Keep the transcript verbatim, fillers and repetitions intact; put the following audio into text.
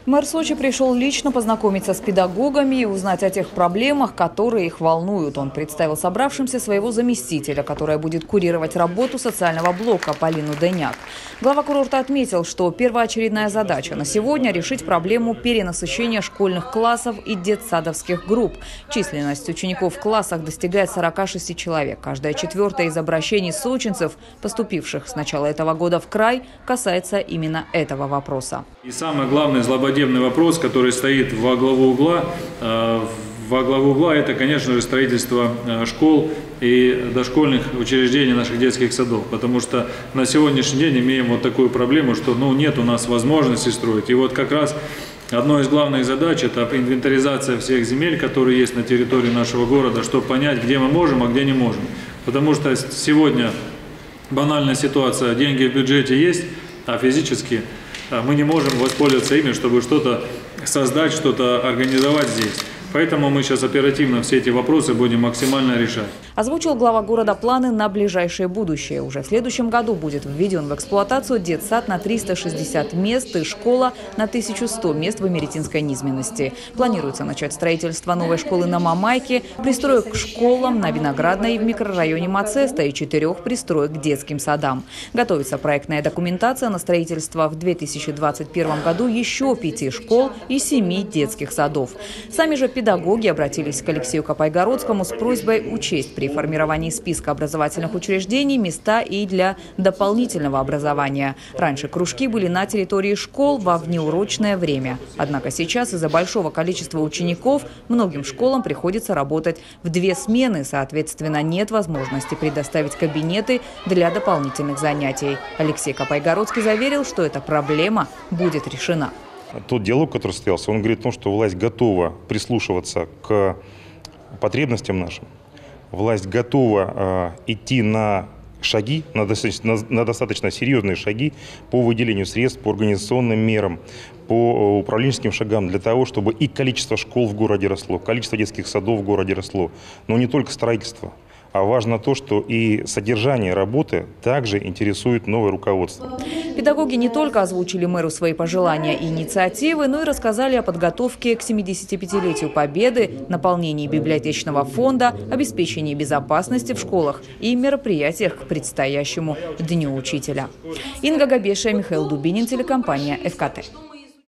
Мэр Сочи пришел лично познакомиться с педагогами и узнать о тех проблемах, которые их волнуют. Он представил собравшимся своего заместителя, которая будет курировать работу социального блока, Полину Деняк. Глава курорта отметил, что первоочередная задача на сегодня – решить проблему перенасыщения школьных классов и детсадовских групп. Численность учеников в классах достигает сорока шести человек. Каждая четвертая из обращений сочинцев, поступивших с начала этого года в край, касается именно этого вопроса. И самое главное, злободневный вопрос, который стоит во главу угла, во главу угла, это, конечно же, строительство школ и дошкольных учреждений наших детских садов. Потому что на сегодняшний день имеем вот такую проблему, что ну, нет у нас возможности строить. И вот как раз одной из главных задач – это инвентаризация всех земель, которые есть на территории нашего города, чтобы понять, где мы можем, а где не можем. Потому что сегодня банальная ситуация, деньги в бюджете есть, а физически мы не можем воспользоваться ими, чтобы что-то создать, что-то организовать здесь. Поэтому мы сейчас оперативно все эти вопросы будем максимально решать. Озвучил глава города планы на ближайшее будущее. Уже в следующем году будет введен в эксплуатацию детсад на триста шестьдесят мест и школа на тысячу сто мест в Имеретинской низменности. Планируется начать строительство новой школы на Мамайке, пристроек к школам на Виноградной и в микрорайоне Мацеста и четырех пристроек к детским садам. Готовится проектная документация на строительство в две тысячи двадцать первом году еще пяти школ и семи детских садов. Сами же педагоги обратились к Алексею Капайгородскому с просьбой учесть при формировании списка образовательных учреждений места и для дополнительного образования. Раньше кружки были на территории школ во внеурочное время. Однако сейчас из-за большого количества учеников многим школам приходится работать в две смены. Соответственно, нет возможности предоставить кабинеты для дополнительных занятий. Алексей Капайгородский заверил, что эта проблема будет решена. Тот диалог, который состоялся, он говорит о том, что власть готова прислушиваться к потребностям нашим. Власть готова э, идти на шаги, на достаточно, на, на достаточно серьезные шаги по выделению средств, по организационным мерам, по управленческим шагам для того, чтобы и количество школ в городе росло, количество детских садов в городе росло. Но не только строительство. А важно то, что и содержание работы также интересует новое руководство. Педагоги не только озвучили мэру свои пожелания и инициативы, но и рассказали о подготовке к семидесятипятилетию Победы, наполнении библиотечного фонда, обеспечении безопасности в школах и мероприятиях к предстоящему Дню учителя. Инга Габеша, Михаил Дубинин, телекомпания ФКТ.